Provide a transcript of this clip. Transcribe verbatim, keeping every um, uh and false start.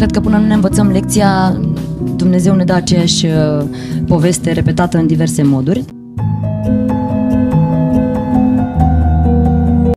cred că până nu ne învățăm lecția, Dumnezeu ne dă aceeași poveste repetată în diverse moduri.